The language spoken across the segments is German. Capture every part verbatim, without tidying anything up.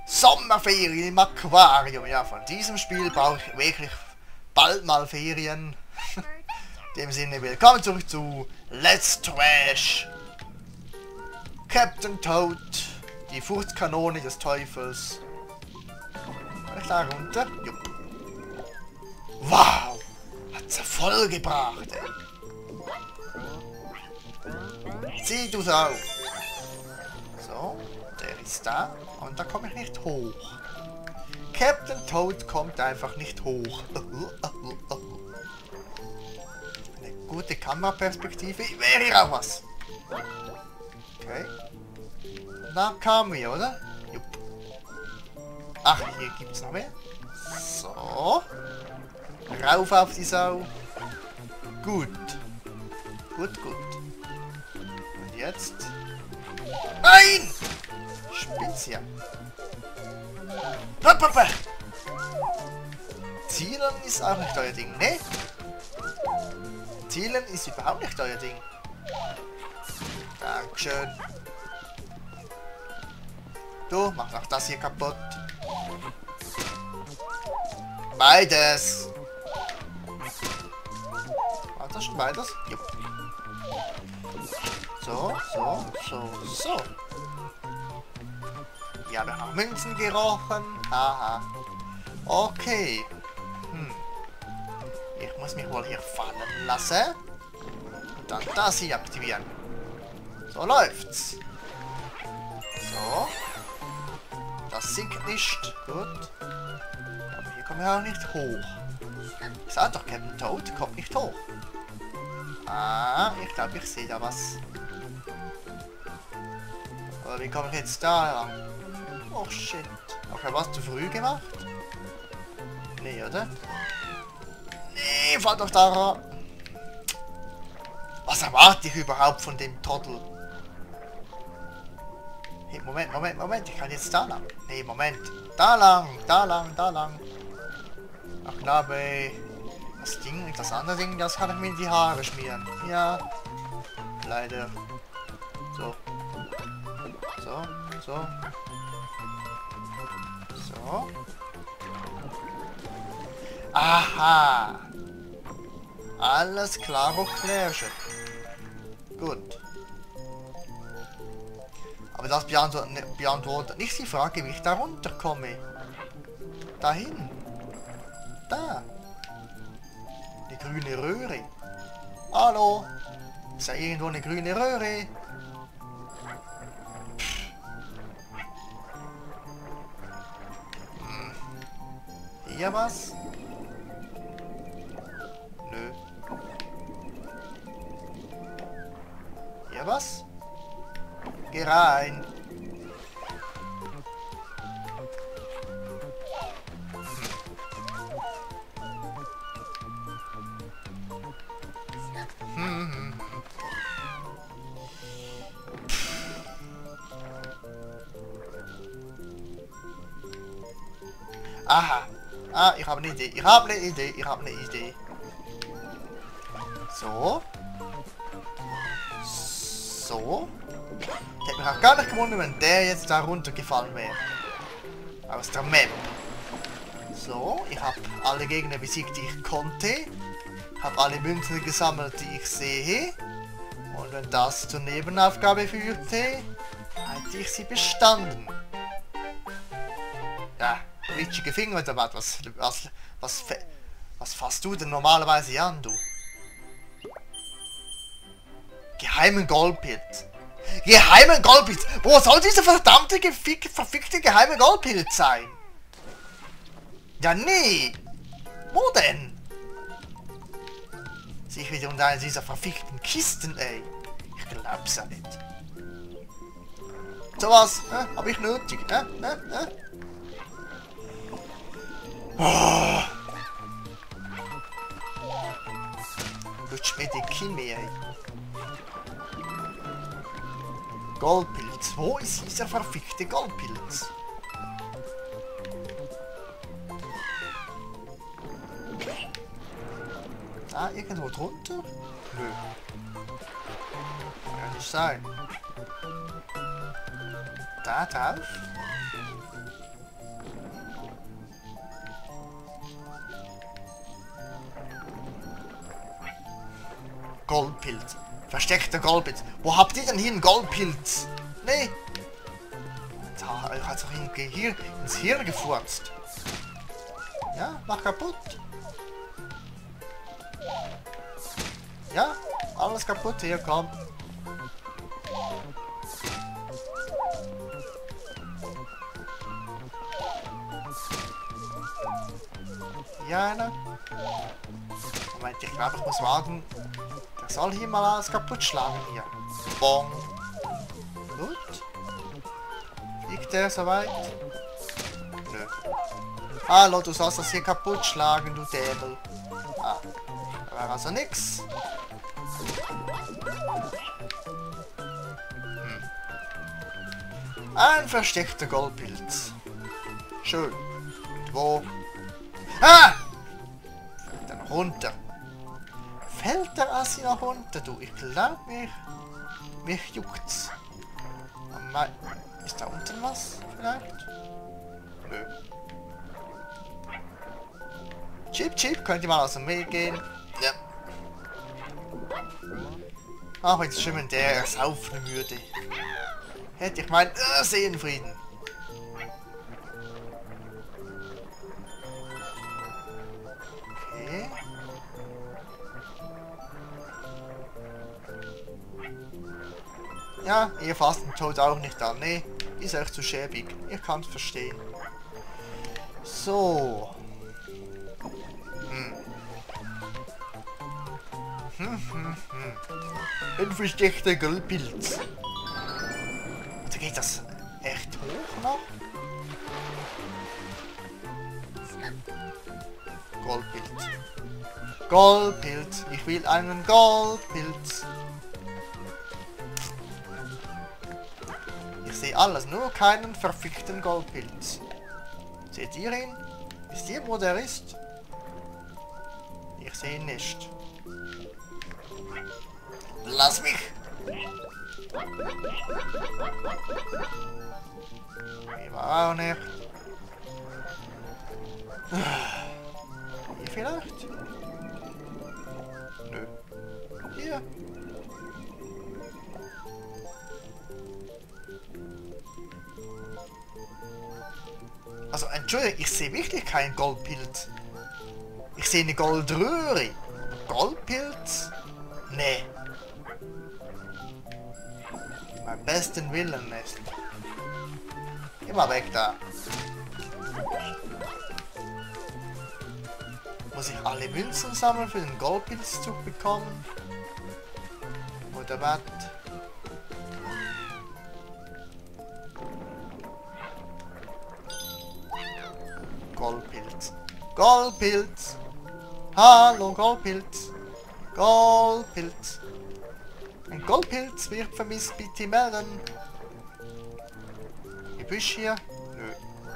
Sommerferien im Aquarium. Ja, von diesem Spiel brauche ich wirklich bald mal Ferien. In dem Sinne, willkommen zurück zu Let's Trash. Captain Toad, die Furchtkanone des Teufels. Kann ich da runter? Jupp. Wow, hat's er voll gebracht, ey. Sieh du Sau. So, der ist da. Und da komme ich nicht hoch. Captain Toad kommt einfach nicht hoch. Eine gute Kameraperspektive wäre hier auch was. Okay. Da kamen wir, oder? Jupp. Ach, hier gibt's noch mehr. So. Rauf auf die Sau. Gut. Gut, gut. Und jetzt? Nein! Spitze. Papa. Zielen ist auch nicht euer Ding, ne? Zielen ist überhaupt nicht euer Ding. Dankeschön. Du, mach doch das hier kaputt. Beides. War das schon beides? Jupp. So, so, so, so. Ich habe nach Münzen gerochen. Haha. Okay. Hm. Ich muss mich wohl hier fallen lassen. Und dann das hier aktivieren. So läuft's. So. Das sinkt nicht. Gut. Aber hier kommen wir auch nicht hoch. Ich sag doch, Captain Toad kommt nicht hoch. Ah, ich glaube, ich sehe da was. Aber wie komme ich jetzt da lang? Oh shit. Okay, was zu früh gemacht? Nee, oder? Nee, fahr doch da ran. Was erwarte ich überhaupt von dem Trottel? Hey, Moment, Moment, Moment. Ich kann jetzt da lang. Nee, Moment. Da lang, da lang, da lang. Ach, Knabe. Das Ding, das andere Ding, das kann ich mir in die Haare schmieren. Ja. Leider. So. So, so. So. Aha. Alles klar, klärchen. Gut. Aber das beantwortet, beantwortet nicht die Frage, wie ich da runterkomme. Dahin. Da. Die grüne Röhre. Hallo. Ist da irgendwo eine grüne Röhre? Hier was? Nö. Hier was? Geh rein. Hm. Hm. Aha. Ah, ich habe eine Idee. Ich habe eine Idee. Ich habe eine Idee. So. So. Ich hätte mich auch gar nicht gewundert, wenn der jetzt da runtergefallen wäre. Aus der Map. So. Ich habe alle Gegner besiegt, die ich konnte. Habe alle Münzen gesammelt, die ich sehe. Und wenn das zur Nebenaufgabe führte, hätte ich sie bestanden. Ja. Glitschige Finger oder was? Was, was, was fasst du denn normalerweise an, du? Geheimen Goldpilz. Geheimen Goldpilz! Wo soll dieser verdammte, gefick, verfickte geheime Goldpilz sein? Ja, nee! Wo denn? Sich wieder unter einer dieser verfickten Kisten, ey. Ich glaub's ja nicht. So was, äh, hab ich nötig, äh, äh, äh. Oh. Lutsch mir die Kimme, ey. Goldpilz. Wo ist dieser verfickte Goldpilz? Da irgendwo drunter? Nö. Kann nicht sein. Da drauf? Goldpilz. Versteckter Goldpilz. Wo habt ihr denn hier einen Goldpilz? Nee. Da hat sich irgendwie hier ins Hirn gefurzt. Ja, mach kaputt. Ja, alles kaputt. Hier, komm. Ja, einer. Moment, ich glaube, ich muss warten. Der soll hier mal alles kaputt schlagen hier. Bong. Gut. Fliegt der so weit? Nö. Hallo, du sollst das hier kaputt schlagen, du Dämel. Ah, da war also nix. Hm. Ein versteckter Goldpilz. Schön. Und wo? Ah! Fällt er noch runter? Fällt der Assi noch runter, du? Ich glaube, mich, mich juckt's. Ist da unten was? Vielleicht? Nö. Chip, Chip, könnt ihr mal aus dem Weg gehen? Ja. Ach, jetzt schön, wenn der ersaufen würde. Hätte ich meinen äh, Seelenfrieden. Okay. Ja, ihr fasst den Tod auch nicht an. Nee, ist euch zu schäbig. Ich kann's verstehen. So. Hm. Hm, hm, hm. Ein versteckter Goldpilz. Da geht das echt hoch noch? Goldpilz. Goldpilz. Ich will einen Goldpilz. Ich sehe alles, nur keinen verfickten Goldpilz. Seht ihr ihn? Wisst ihr, wo der ist? Ich sehe ihn nicht. Lass mich! Ich war auch nicht. Hier vielleicht? Nö. Hier. Also, Entschuldigung, ich sehe wirklich keinen Goldpilz. Ich sehe eine Goldröhre. Goldpilz? Nee. Mein besten Willen nicht. Geh mal weg da. Muss ich alle Münzen sammeln für den Goldpilz zu bekommen? Oder was? Goldpilz. Goldpilz. Hallo Goldpilz. Goldpilz. Ein Goldpilz wird vermisst, bitte melden. Gebüsch hier? Nö.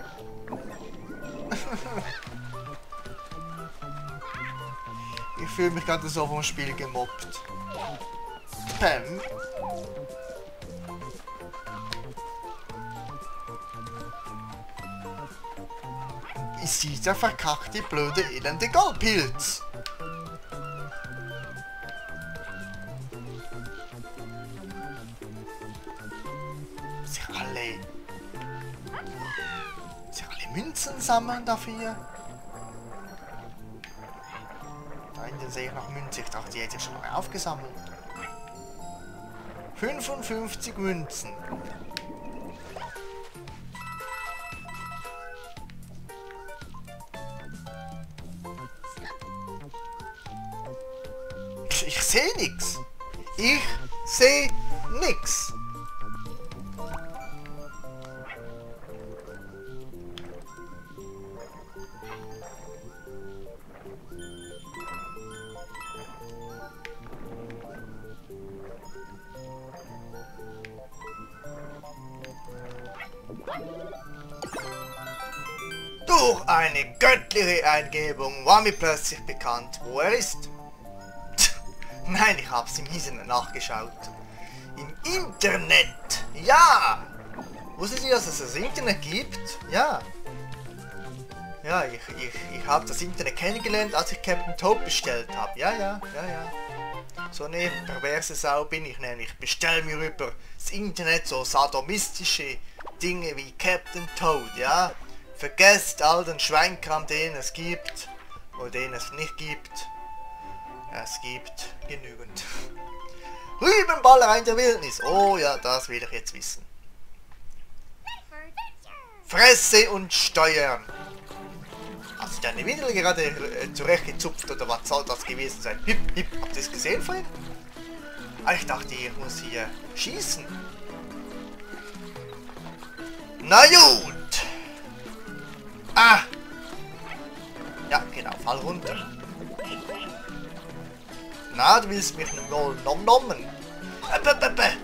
Ich fühle mich gerade so vom Spiel gemobbt. Pam. Ist dieser verkackte, blöde, elende Goldpilz? Sich alle... Sich alle Münzen sammeln dafür? Da hinten sehe ich noch Münzen. Ich dachte, die hätte ich schon mal aufgesammelt. fünfundfünfzig Münzen. Ich sehe nichts. Ich sehe nichts. Durch eine göttliche Eingebung war mir plötzlich bekannt, wo er ist. Nein, ich hab's im Internet nachgeschaut. Im Internet! Ja! Wusstet ihr, dass es das Internet gibt? Ja. Ja, ich, ich, ich habe das Internet kennengelernt, als ich Captain Toad bestellt habe. Ja, ja, ja, ja. So eine perverse Sau bin ich nämlich. Bestell mir über das Internet so sadomistische Dinge wie Captain Toad, ja? Vergesst all den Schweinkram, den es gibt. Oder den es nicht gibt. Es gibt genügend. Rübenballer in der Wildnis. Oh ja, das will ich jetzt wissen. Fresse und Steuern. Hast du deine Windel gerade äh, zurechtgezupft oder was soll das gewesen sein? Hip, hip. Habt ihr das gesehen vorhin? Ah, ich dachte, ich muss hier schießen. Na gut. Ah. Ja, genau, fall runter. Na, du willst mich wohl nom nommen. Äh, bäh, bäh, bäh.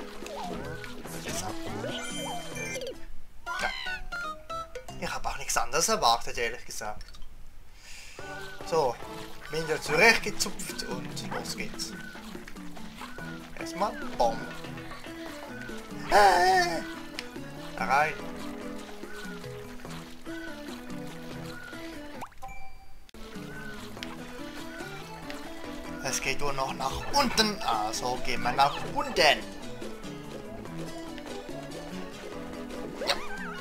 Ja. Ich habe auch nichts anderes erwartet, ehrlich gesagt. So, bin ja zurechtgezupft und los geht's. Erstmal Bomb. Äh, rein. Es geht nur noch nach unten. Also gehen wir nach unten. Ja.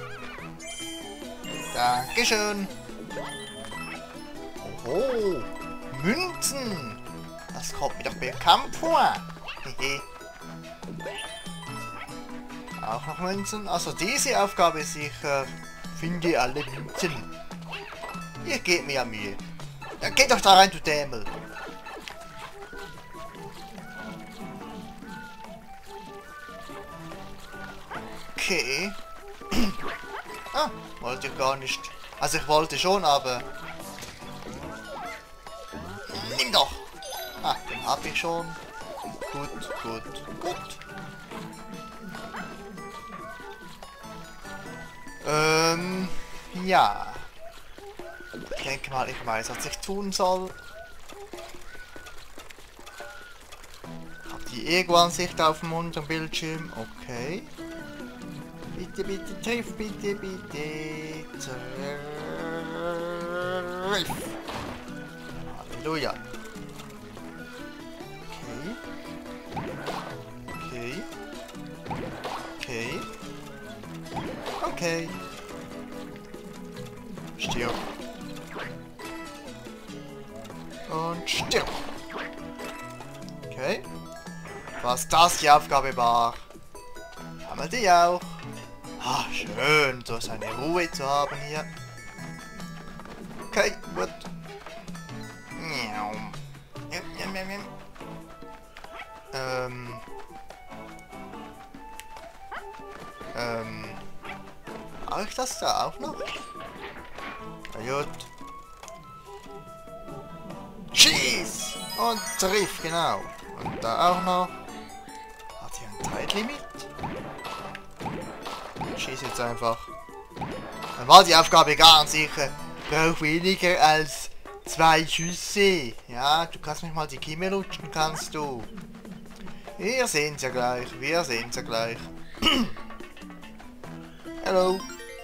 Dankeschön. Oh, Münzen. Das kommt mir doch bekannt vor. Auch noch Münzen. Also diese Aufgabe ist sicher. Finde alle Münzen. Ihr gebt mir ja Mühe. Ja, geht doch da rein, du Dämel. Okay. Ah, wollte ich gar nicht. Also ich wollte schon, aber... Nimm doch! Ah, den hab ich schon. Gut, gut, gut. Ähm, ja. Ich denke mal, ich weiß, was ich tun soll. Hab die Ego-Ansicht auf dem unteren Bildschirm. Okay. Bitte, bitte, triff, bitte, bitte. Triff. Halleluja. Okay. Okay. Okay. Okay. Stirb. Und stirb. Okay. Was das die Aufgabe war. Haben wir die auch. Ah, schön, so seine Ruhe zu haben hier. Okay, gut. Ähm. Ähm. Habe ich das da auch noch? Na gut. Schieß! Und triff, genau. Und da auch noch. Hat hier ein Zeitlimit? Ich schieße jetzt einfach. Dann war die Aufgabe ganz sicher. Brauch weniger als zwei Schüsse. Ja, du kannst mich mal die Kimme lutschen, kannst du. Wir sehen's ja gleich. Wir sehen's ja gleich. Hallo.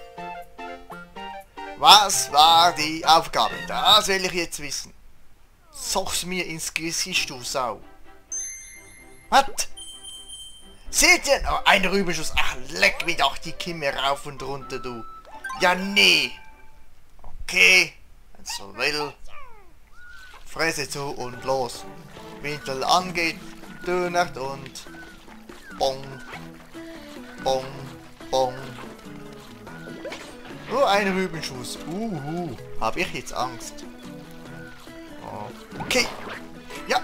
Was war die Aufgabe? Das will ich jetzt wissen. Sag's mir ins Gesicht, du Sau. Was? Seht ihr? Oh, ein Rübenschuss. Ach, leck mir doch die Kimme rauf und runter, du. Ja, nee. Okay. Wenn es so will. Fresse zu und los. Winkel angeht, dönert und bong, bong, bong. Nur ein Rübenschuss. Uhu. Hab ich jetzt Angst. Okay. Ja,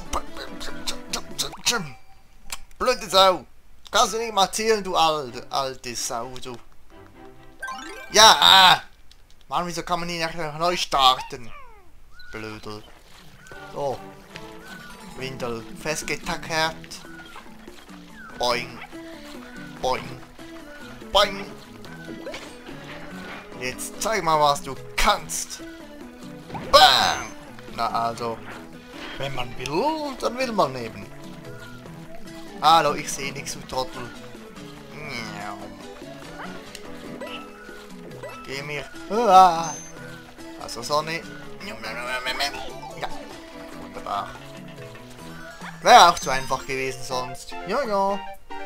blöde Sau. Kannst du nicht mal zählen, du alte, alte Sau, du. Ja. Mann, wieso kann man hier nicht neu starten? Blödel. So. Windel festgetackert. Boing. Boing. Boing. Jetzt zeig mal, was du kannst. Bam! Na also, wenn man will, dann will man eben. Hallo, ich sehe nichts, du Trottel. Geh mir. Also Sonne. Ja, wunderbar. Wäre auch zu einfach gewesen sonst. Ja, ja.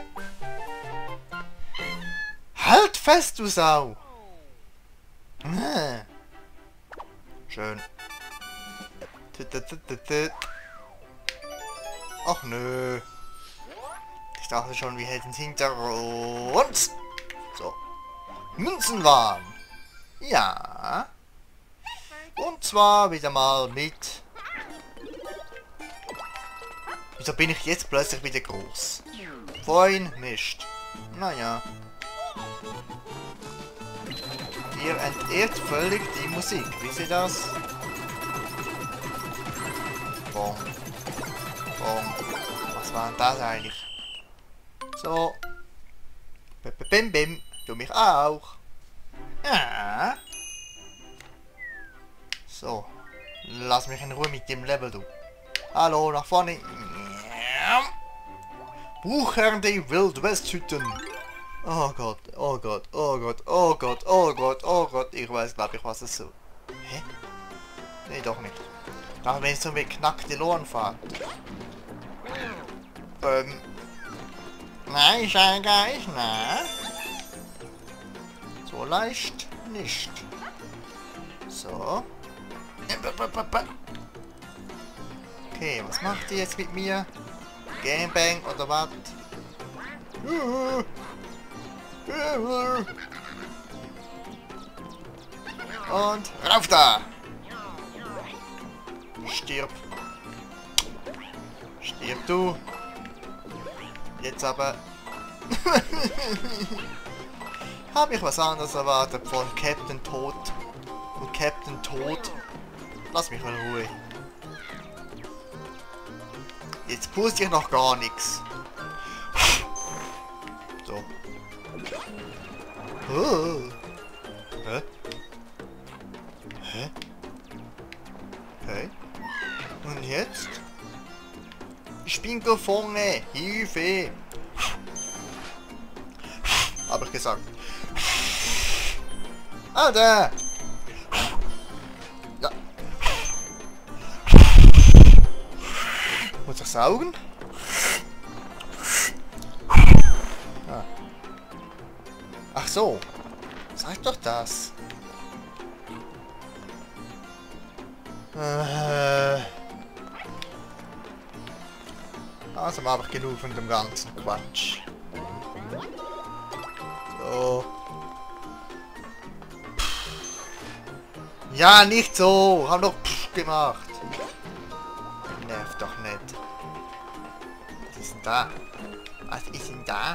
Halt fest, du Sau! Hm. Schön. Ach nö. Ich dachte schon, wir hätten es hinter uns. So. Münzenwahn. Ja. Und zwar wieder mal mit... Wieso bin ich jetzt plötzlich wieder groß? Vorhin nicht. Naja. Ihr entehrt völlig die Musik. Wisst ihr das? Bom. Bom. Was war denn das eigentlich? So. Bim, bim, bim. Du mich auch. Ja. So. Lass mich in Ruhe mit dem Level, du. Hallo, nach vorne. Buchherren die Wild West Hütten. Oh Gott, oh Gott, oh Gott, oh Gott, oh Gott, oh Gott. Ich weiß, glaube ich, was es so. Hä? Nee, doch nicht. Ach, wenn es so eine beknackte Lohnfahrt. Ähm. Nein, scheinbar ich, na? So leicht nicht. So. Okay, was macht ihr jetzt mit mir? Gamebang oder was? Und rauf da! Stirb! Stirb du! Jetzt aber... Habe ich was anderes erwartet von Captain Tod und Captain Tod. Lass mich mal in Ruhe. Jetzt puste ich noch gar nichts. So. Oh. Hä? Hä? Hä? Und jetzt? Ich bin gefangen. Hilfe. Hab ich gesagt. Alter. Ja. Muss ich saugen? Ah. Ach so. Sag doch das. Äh. Also habe ich genug von dem ganzen Quatsch. So. Ja, nicht so. Hab doch pff gemacht. Nervt doch nicht. Was ist denn da? Was ist denn da?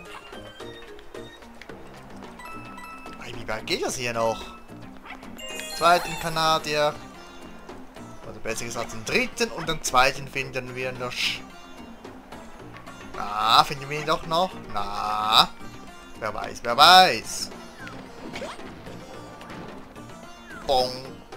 Wie weit geht das hier noch? Zweiten Kanadier. Oder besser gesagt den dritten und den zweiten finden wir noch. Na, finden wir ihn doch noch? Na. Wer weiß, wer weiß. Bong.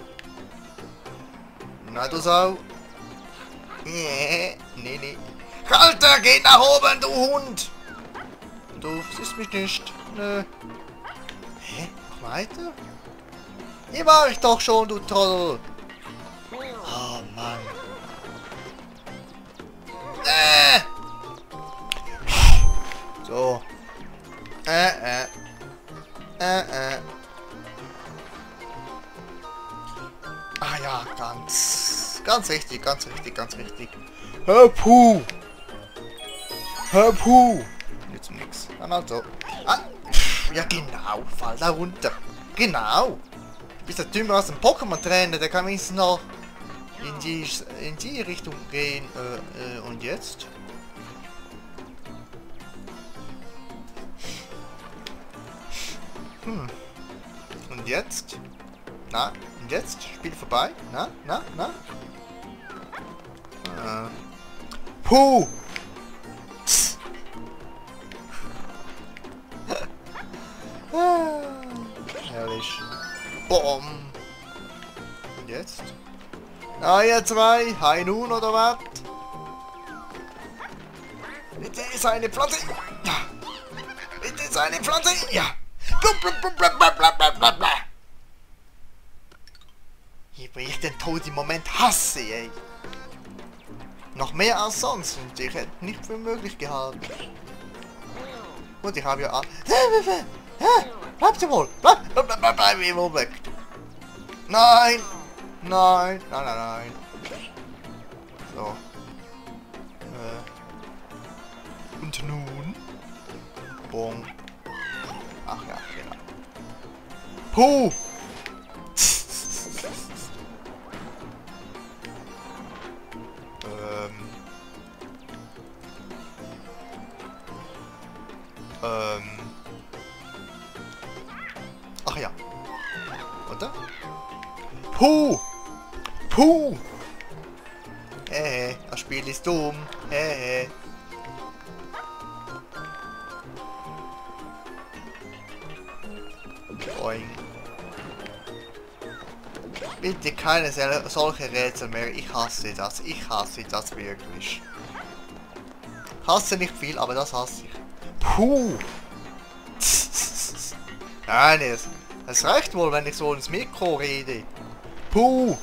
Na du Sau. Nee, nee, nee. Alter, geh nach oben, du Hund! Du siehst mich nicht. Nö. Hä? Noch weiter? Hier war ich doch schon, du Troll. Oh Mann. Äh. So. Äh, äh. Äh, äh. Ah ja, ganz, ganz richtig, ganz richtig, ganz richtig. Hörpuh! Hörpuh! Jetzt nix. Dann also. Ah, ja genau, fall da runter. Genau. Du bist der Typ aus dem Pokémon-Trainer, der kann wenigstens noch in die, in die Richtung gehen. Äh, äh, und jetzt? Hm. Und jetzt? Na? Und jetzt? Spiel vorbei? Na? Na? Na? Äh. Puh! Herrlich. Bom! Und jetzt? Na, ihr zwei? Hi nun oder was? Bitte ist eine Pflanze! Ja! Bitte ist eine Pflanze! Ja! Wie ich den Tod im Moment hasse, ey! Noch mehr als sonst und ich hätte nicht für möglich gehalten. Und ich habe ja... Bleibt ihr wohl! Bleib, bleib, bleib, bleib, bleib ihr wohl weg! Nein! Nein! Nein, nein, nein! So. Äh. Und nun? Boom. Ach ja, genau. Puh! ähm. Ähm. Ach ja. Oder? Puh! Puh! Hey, das Spiel ist dumm. Hey. Boing. Bitte keine solche Rätsel mehr. Ich hasse das. Ich hasse das wirklich. Hasse nicht viel, aber das hasse ich. Puh! Nein, es, es reicht wohl, wenn ich so ins Mikro rede. Puh!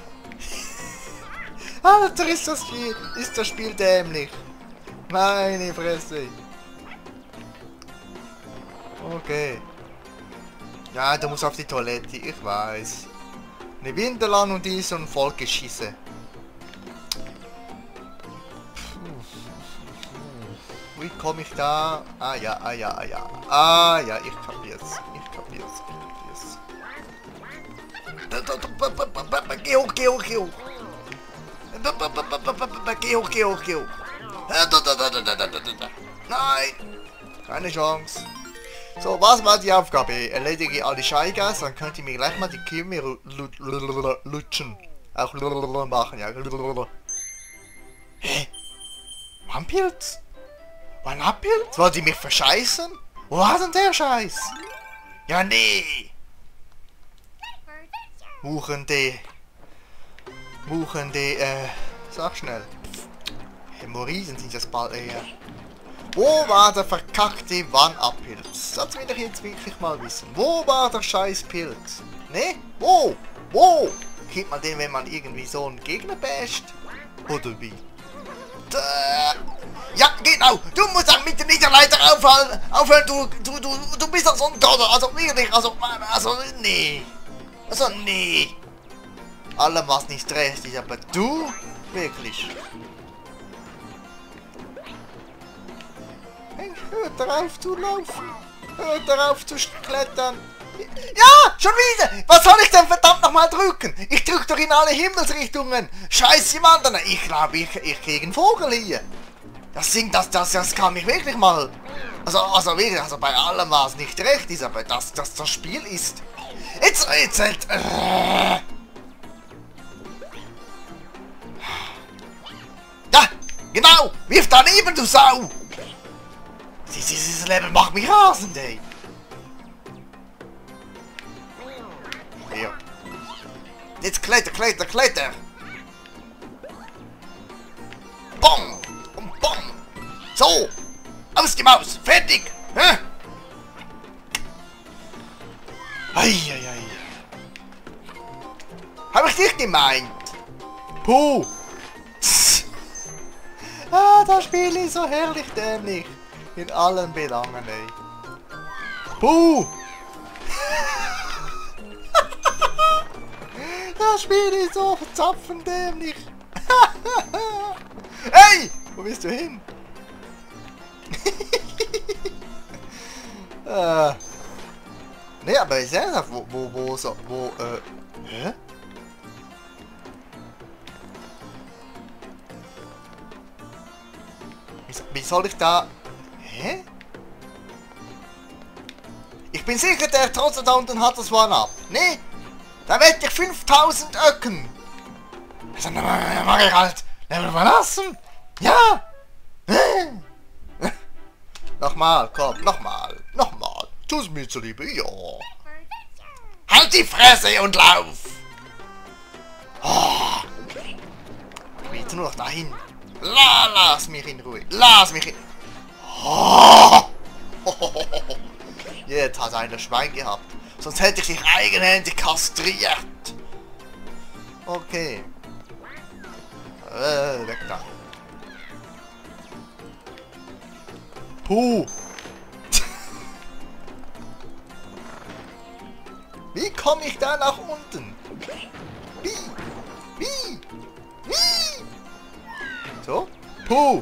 Alter, ist das Spiel, ist das Spiel dämlich. Meine Fresse. Okay. Ja, du musst auf die Toilette, ich weiß. Eine Winterland und die ist so ein Vollgeschisse. Wie komme ich da? Ah ja, ah ja, ah ja. Ah ja, ich kapier's. Ich kapier's, ich kapier's. Geh hoch, geh hoch, geh hoch. Geh hoch, geh hoch, geh hoch. Nein! Keine Chance. So, was war die Aufgabe? Erledige alle Scheigas, dann könnt ihr mir gleich mal die Kimme lutschen. Auch machen, ja. Hä? Wampilz? Wampilz? Wollt ihr mich verscheißen? Wo war denn der Scheiß? Ja, nee! Wuchende. Wuchende, äh, sag schnell. Hämorrhoiden sind das bald eher. Wo war der verkackte One-Up-Pilz? Das will ich jetzt wirklich mal wissen. Wo war der scheiß Pilz? Ne? Wo? Wo? Kriegt man den, wenn man irgendwie so einen Gegner basht? Oder wie? Da. Ja, genau! Du musst auch mit der Niederleiter aufhören! Aufhören, du, du, du, du bist doch so ein Gott! Also wirklich, also, also, nee! Also, nee! Allem was nicht recht ist, aber du? Wirklich? Hört darauf zu laufen. Hört darauf zu klettern. Ja, schon wieder. Was soll ich denn verdammt nochmal drücken? Ich drück doch in alle Himmelsrichtungen. Scheiße, Mann. Ich glaube, ich, ich kriege einen Vogel hier. Das Ding, das, das, das kann mich wirklich mal... Also, also wirklich, also bei allem was nicht recht ist, aber das, das, das Spiel ist... Jetzt, jetzt, jetzt... Äh. Ja, genau. Wirf daneben, du Sau. Dieses Level macht mich rasend, ey. Hier. Jetzt kletter, kletter, kletter. Bong. Und bong. So. Aus die Maus. Fertig. Hä? Eieiei. Hab ich dich gemeint? Puh. Ah, das Spiel ist so herrlich dämlich. In allen Belangen, ey. Puh! Das Spiel ist so verzapfend dämlich. Hey! Wo bist du hin? äh. Ne, aber ich sehe wo, wo, wo, so, wo, äh, hä? Wie, wie soll ich da... Hä? Ich bin sicher, der Trottel da unten hat das One-Up. Ne? Da wette ich fünftausend Öcken. Also, dann mach ich halt Level verlassen. Ja. Nochmal, komm, nochmal, nochmal. Tu's mir zuliebe, ja. Halt die Fresse und lauf. Oh. Ich will jetzt nur noch dahin. La, lass mich in Ruhe. Lass mich in... Oh. Jetzt hat einer Schwein gehabt. Sonst hätte ich dich eigenhändig kastriert. Okay. Äh, weg da. Puh. Wie komme ich da nach unten? Wie? Wie? Wie? So? Puh.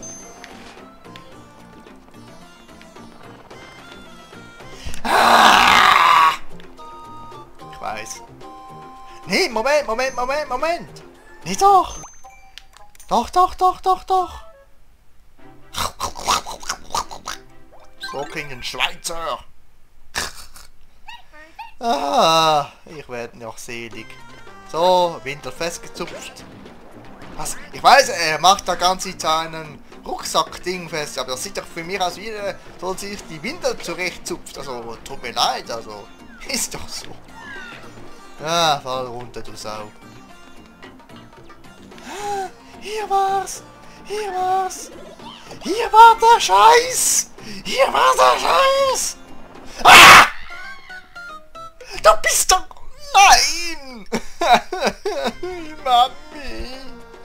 Ah! Ich weiß. Nee, Moment, Moment, Moment, Moment. Nee, doch. Doch, doch, doch, doch, doch. So klingt ein Schweizer. Ah, ich werde noch selig. So, Winter festgezupft. Was? Ich weiß, er macht da ganz seinen Rucksack-Ding fest, aber das sieht doch für mich aus wie er soll sich die Winter zurechtzupft. Also, tut mir leid, also, ist doch so. Ah, fall runter, du Sau. Hier war's! Hier war's! Hier war der Scheiß! Hier war der Scheiß! Ah! Du bist doch... Nein! Mami!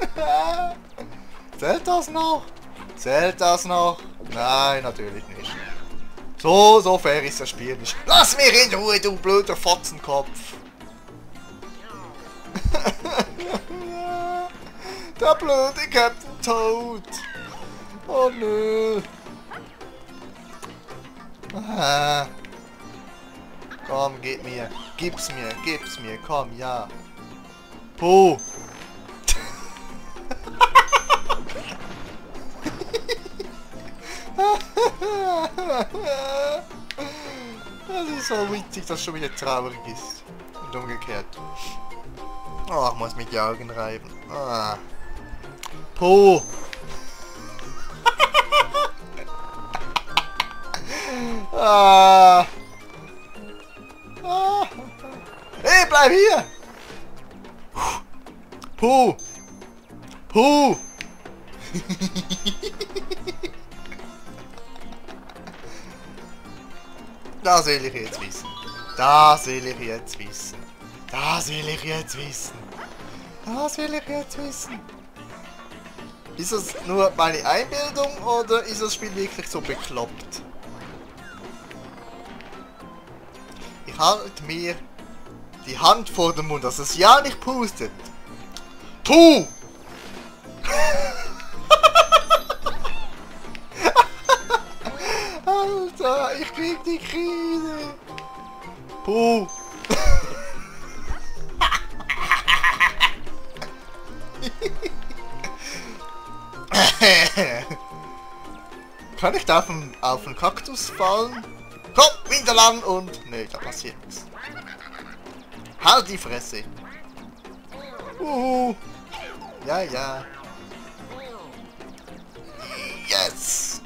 Zählt das noch? Zählt das noch? Nein, natürlich nicht. So, so fair ist das Spiel nicht. Lass mich in Ruhe, du blöder Fotzenkopf! Der blöde Captain Toad! Oh nö! Ah. Komm, gib mir! Gib's mir! Gib's mir! Komm, ja! Puh! Das ist so witzig, dass es schon wieder traurig ist. Und umgekehrt. Oh, ich muss mich die Augen reiben. Ah. Puh! ah. Ah. Hey, bleib hier! Puh! Puh! Das will ich jetzt wissen. Das will ich jetzt wissen. Das will ich jetzt wissen. Das will ich jetzt wissen. Ist das nur meine Einbildung oder ist das Spiel wirklich so bekloppt? Ich halte mir die Hand vor den Mund, dass es ja nicht pustet. Tu! Alter, ich krieg die Krise. Puh. Kann ich da auf den, auf den Kaktus fallen? Komm, wieder lang und... Nee, da passiert nichts. Halt die Fresse. Uh. Ja, ja. Yes.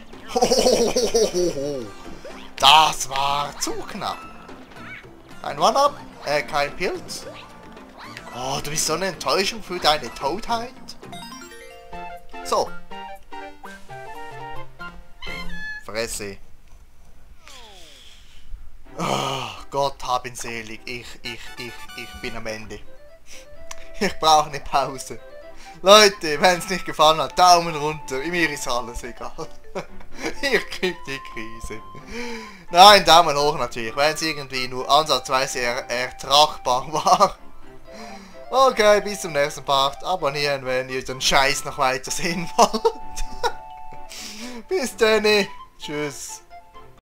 Das war zu knapp. Ein One-Up, äh, kein Pilz. Oh, du bist so eine Enttäuschung für deine Toadheit. So. Fresse. Oh, Gott hab ihn selig. Ich, ich, ich, ich bin am Ende. Ich brauche eine Pause. Leute, wenn es nicht gefallen hat, Daumen runter. Mir ist alles egal. Ich krieg die Krise. Nein, Daumen hoch natürlich, wenn es irgendwie nur ansatzweise er ertragbar war. Okay, bis zum nächsten Part. Abonnieren, wenn ihr den Scheiß noch weiter sehen wollt. Bis dann. Tschüss.